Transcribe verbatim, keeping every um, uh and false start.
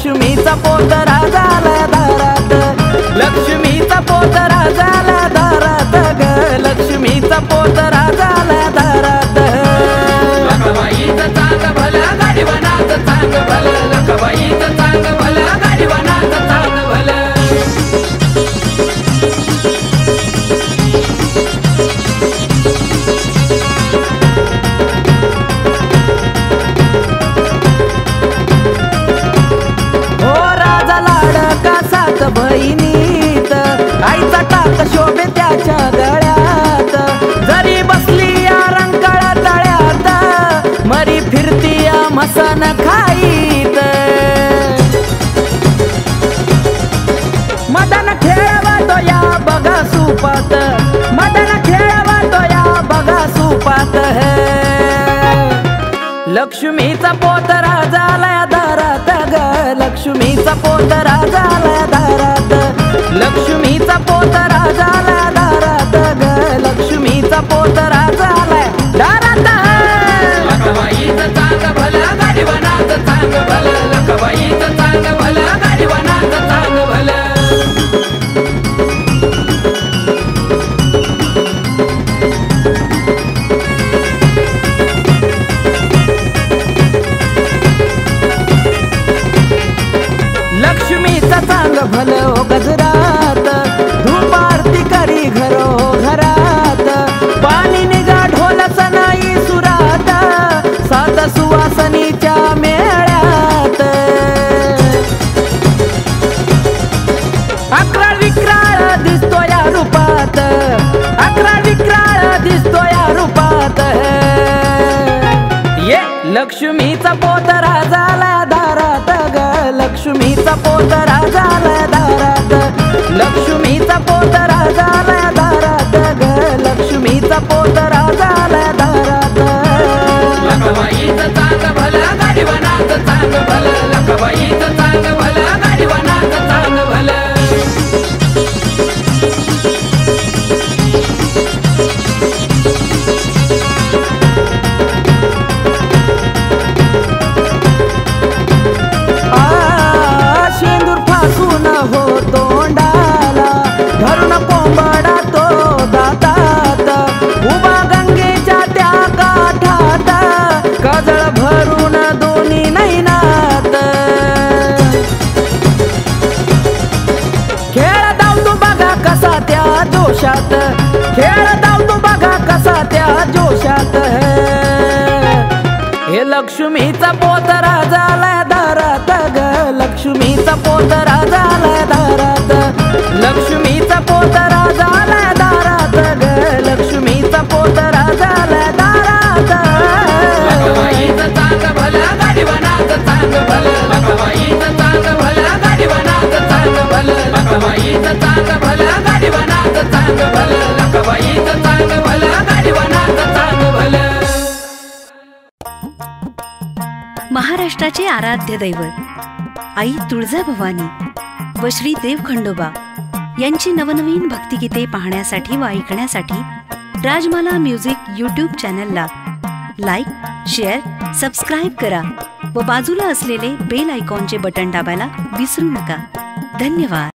लक्ष्मीचा पोतरा झाला दारात, लक्ष्मीचा पोतरा झाला दारात ग, लक्ष्मीचा पोतरा झाला दारात। लखबाईचं चांग भलं गाडीवानाचं चांग भलं, लखबाईचं चांग भलं गाडीवानाचं चांग भलं। बहिणीत आईचा टाक शोभे त्याच्या गळ्यात, जरी बसली या रंकाळा तळ्यात, मरी फिरती या मसन खाईत। मदन खेळवतो या बघा सुपात, मदन खेळवतो या बघा सुपात। लक्ष्मीचा पोतरा झाला दारात ग, लक्ष्मीचा पोतरा झाला दारात, लक्ष्मीचा पोतरा झाला दारात ग, लक्ष्मीचा पोतरा झाला दारात। लखबाईचं चांग भलं गाडीवानाचं चांग भलं, लखबाईचं चांग भलं गाडीवानाचं चांग भलं। लक्ष्मीचा चांग भलं हो गजरात, धूप आरती करी घरो घरात, पाणी निघा ढोल सनाई सुरात, सात सुवासनीच्या मेळ्यात। अकराळ विक्राळ दिसतो या रूपात, अकराळ विक्राळ दिसतो या रूपात। ये लक्ष्मीचा पोतरा झाला दारात ग, लक्ष्मीचा पोतरा झाला दारात, लक्ष्मीचा पोतरा झाला दारात ग, लक्ष्मीचा पोतरा झाला दारात। लखबाईचं चांग भलं गाडीवानाचं चांग भलं, लखबाईचं चांग भलं गाडीवानाचं चांग भलं। काजळ भरून दोन्ही नैनात, खेळ धावतो बघा कसा त्या जोशात, खेळ धावतो बघा कसा त्या जोशात। हे लक्ष्मीचा पोतरा झाला दारात ग, लक्ष्मीचा पोतरा झाला दारात, लक्ष्मीचा पोतरा झाला दारात ग, लक्ष्मीचा पोतरा झाला दारात। लखबाईचं चांग भलं गाडीवानाचं चांग भलं, लखबाईचं चांग भलं गाडीवानाचं चांग भलं, लखबाईचं चांग भलं गाडीवानाचं चांग भलं, लखबाईचं चांग भलं गाडीवानाचं चांग भलं। महाराष्ट्राचे आराध्य दैवत आई तुळजाभवानी व श्री देव खंडोबा यांची नवनवीन भक्तिगीते पाहण्यासाठी व ऐकण्यासाठी राजमाला म्युझिक यूट्यूब चॅनलला लाईक, शेअर, सबस्क्राईब करा व बाजूला असलेले बेल आयकॉनचे बटन दाबायला विसरू नका। धन्यवाद।